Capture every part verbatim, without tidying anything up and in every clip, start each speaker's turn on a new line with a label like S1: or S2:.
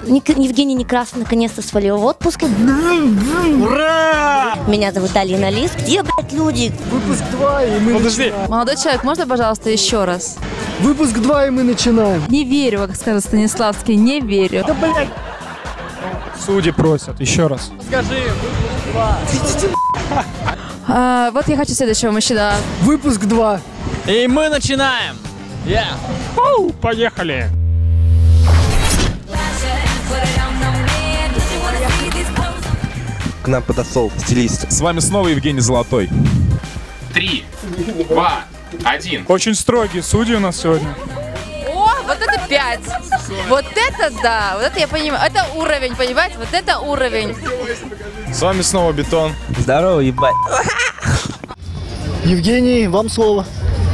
S1: Ник Евгений Некрасов наконец-то свалил в отпуск.
S2: Ура!
S1: Меня зовут Алина Лис. Где, блядь, люди?
S3: Выпуск два, и мы
S2: Подожди.
S3: начинаем.
S4: Молодой человек, можно, пожалуйста, еще раз?
S3: Выпуск два, и мы начинаем.
S4: Не верю, как скажет Станиславский, не верю.
S3: Да, блядь.
S2: Судьи просят, еще раз.
S3: Скажи, выпуск два.
S4: А, вот я хочу следующего мужчина.
S3: Выпуск два.
S2: И мы начинаем. Yeah. Оу, поехали.
S5: К нам подошел стилист.
S6: С вами снова Евгений Золотой.
S7: Три, два, один.
S2: Очень строгие судьи у нас сегодня.
S4: О, вот это пять. Вот это да, вот это я понимаю. Это уровень, понимаете? Вот это уровень.
S6: С вами снова Бетон.
S5: Здорово, ебать.
S3: Евгений, вам слово.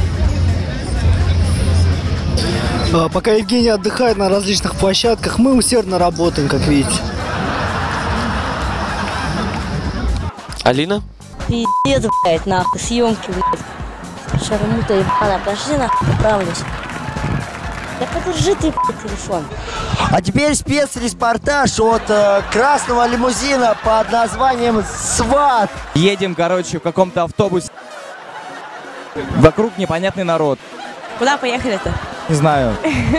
S3: А, пока Евгений отдыхает на различных площадках, мы усердно работаем, как видите.
S5: Алина?
S1: Пиздец, блядь, нахуй, съемки, блядь. Шармута ебаная, пошли нахуй, поправлюсь. Да подержи ты, блядь, телефон.
S8: А теперь спецрепортаж от э, красного лимузина под названием «Сват».
S9: Едем, короче, в каком-то автобусе. Вокруг непонятный народ.
S1: Куда поехали-то?
S9: Не знаю.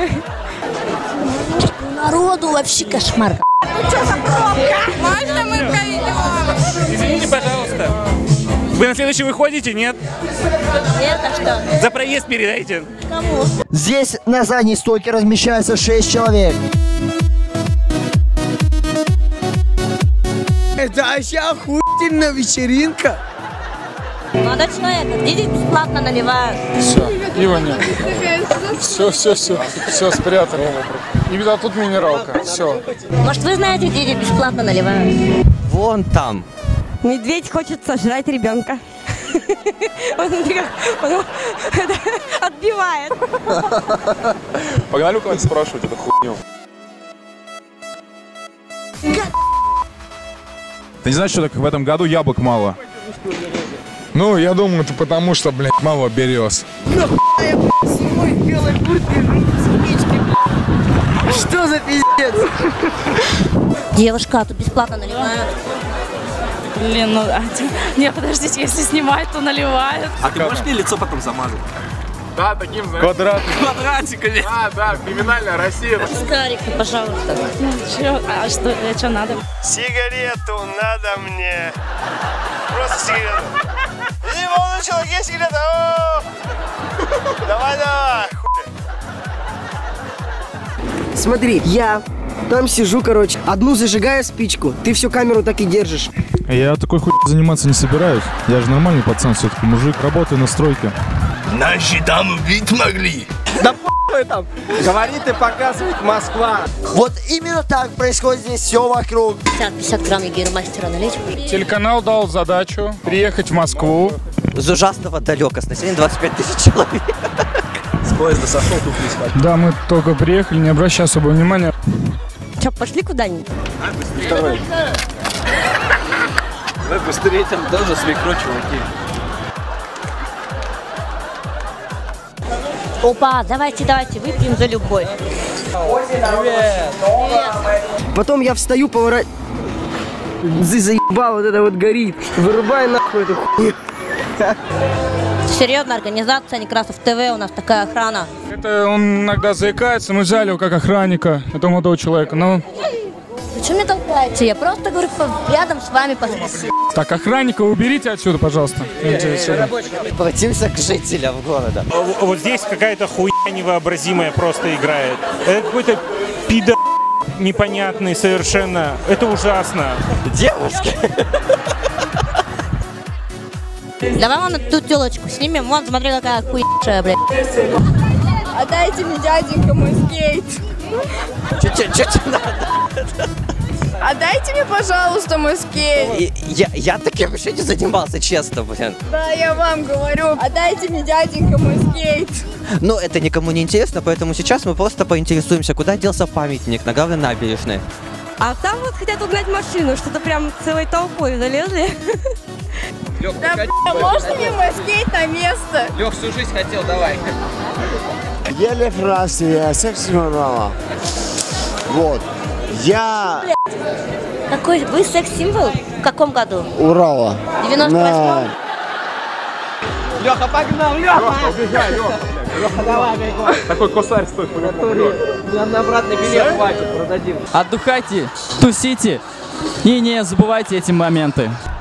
S1: Народу вообще кошмар.
S4: Можно мы пройдем?
S2: Извините, пожалуйста. Вы на следующий выходите, нет?
S1: Нет, а что?
S2: За проезд передайте.
S1: Кому?
S8: Здесь на задней стойке размещается шесть человек.
S3: Это вообще охуительная вечеринка.
S1: Молодой человек, идите бесплатно наливают.
S2: Все, его нет. Все, все, все, все спрятали. И видно, тут минералка. Все.
S1: Может, вы знаете, где идите бесплатно наливают?
S5: Вон там.
S1: Медведь хочет сожрать ребенка. Он отбивает.
S6: Погнали у кого-нибудь спрашивать эту хуйню. Ты не знаешь, что так в этом году яблок мало?
S10: Ну, я думаю, это потому, что, блядь, мало берез.
S3: Что за пиздец?
S1: Девушка, а тут бесплатно наливают.
S4: Блин, ну... А, не, подождите, если снимать, то наливают.
S5: А ты можешь мне лицо потом замазать?
S6: Да, таким, знаешь. Квадрат.
S5: Квадратиками.
S6: Да, да, криминальная Россия.
S1: Скарик, пожалуйста.
S4: Чё, а что, что надо?
S8: Сигарету надо мне. Просто сигарету. Иди, молодой человек, есть сигарета. Давай, давай.
S3: Смотри, я там сижу, короче, одну зажигаю спичку, ты всю камеру так и держишь.
S6: Я такой хуй заниматься не собираюсь. Я же нормальный пацан все-таки, мужик, работаю на стройке.
S8: Наши там убить могли.
S3: Да похуй там. Говорит и показывает Москва.
S8: Вот именно так происходит здесь все вокруг.
S1: пятьдесят грамм егермастера налить.
S2: Телеканал дал задачу приехать в Москву.
S5: С ужасного далека, с населением двадцать пять тысяч человек. С поезда сошел, туфли схватил.
S2: Да, мы только приехали, не обращай особого внимания.
S1: Че, пошли куда-нибудь?
S5: Второй. Вы быстрее там тоже свекровь, чуваки.
S1: Опа, давайте, давайте, выпьем за любовь.
S5: Привет.
S3: Потом я встаю, поворачиваю. Ты заебал, вот это вот горит. Вырубай нахуй эту хуйню.
S1: Серьезная организация, Некрасов ТВ, у нас такая охрана.
S2: Это он иногда заикается, мы взяли его как охранника, этого молодого человека, но...
S1: Вы что меня толкаете? Я просто говорю, рядом с вами посмотрю.
S2: Так, охранника уберите отсюда, пожалуйста. Идите отсюда.
S5: Обратимся к жителям города.
S11: Вот здесь какая-то хуйня невообразимая просто играет. Это какой-то пидор непонятный совершенно. Это ужасно.
S5: Девушки.
S1: Давай вон эту телочку снимем. Вон, смотри, какая хуйня, блядь.
S4: Отдайте мне, дяденька, мой скейт.
S5: Чё-чё надо?
S4: Отдайте мне, пожалуйста, мой скейт.
S5: Я, я таким вообще не занимался, честно, блин.
S4: Да, я вам говорю. Отдайте мне, дяденька, мой скейт.
S5: Но это никому не интересно, поэтому сейчас мы просто поинтересуемся, куда делся памятник на главной набережной.
S1: А там вот хотят угнать машину, что-то прям целой толпой залезли.
S4: Лёх, да, бля, можно мне мой скейт на место?
S5: Лёх, всю жизнь хотел, давай.
S8: Еле фразы, секс мама. Вот. Я...
S1: Какой вы секс-символ? В каком году?
S8: Урала.
S1: В девяносто восьмом?
S3: Леха, погнал, Леха!
S2: Убегай, Леха.
S3: Леха, давай, бегом.
S2: Такой косарь стоит.
S3: Нам на обратный билет хватит, продадим.
S12: Отдыхайте, тусите и не забывайте эти моменты.